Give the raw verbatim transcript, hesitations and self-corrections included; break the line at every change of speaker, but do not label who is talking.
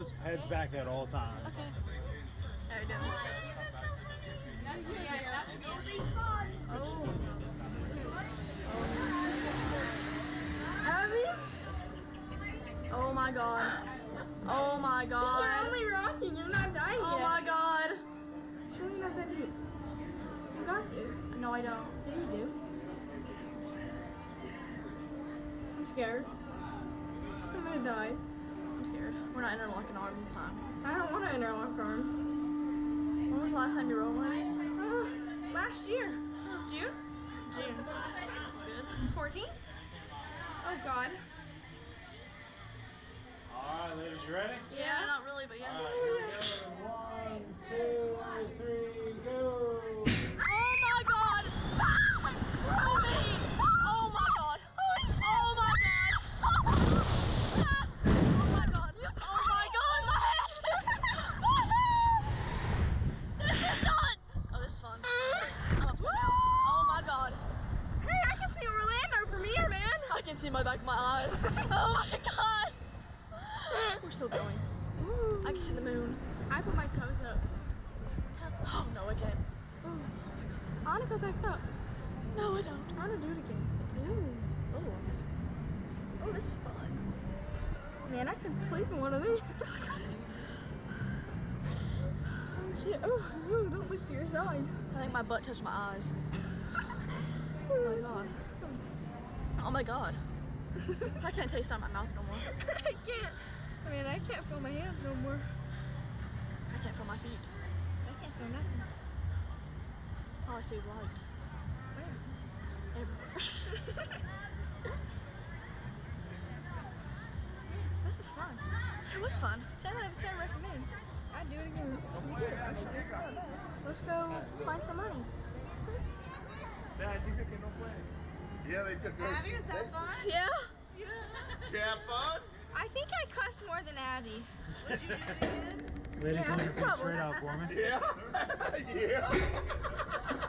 arms, heads back at all times.
Okay. How you doing? Oh. Abby? Oh my god. Oh my god.
You're only rocking, you're not dying
Oh
yet.
my god.
It's really not that deep. You got this.
No, I don't.
Yeah, you do. I'm scared. I'm gonna die.
I'm scared. We're not interlocking arms this time.
I don't want to interlock arms.
When was the last time you rode one of these?
Uh, last year. June?
June. That's good.
fourteen? Oh god.
All right, ladies, you ready?
Yeah, not really, but yeah.
All right, here we go. One, two, three, go.
Oh my god! Oh me! Oh my god! Oh my god! Oh my god! Oh my god! My head! My head! This is not! Oh, this is fun. I'm upset now. Oh my god!
Hey, I can see Orlando from here, man.
I can see my back of my eyes. Oh my god! We're still going.
Ooh.
I can see the moon.
I put my toes up.
Oh no, I can't.
Ooh. I want to go back up.
No, I don't.
I want to do it again. Ooh.
Oh, this, oh, this is fun.
Man, I could sleep in one of these. Oh shit. Ooh, ooh, don't look to your side.
I think my butt touched my eyes. Oh my god. Oh my god. I can't taste out my mouth no more.
I can't. I mean, I can't feel my hands no more.
I can't feel my feet.
I can't feel nothing.
All I see is lights.
Where?
Everywhere.
This is fun.
It was fun.
ten out of ten recommend. I'd do it again. We did it, actually. It's not bad. Let's go find some money.
Yeah, they took those.
Abby, was that fun? Yeah.
Did you have fun?
I think I cussed more than Abby. What did you do again?
Ladies,
Yeah,
hold your feet
probably.
straight out for me.
Yeah. Yeah.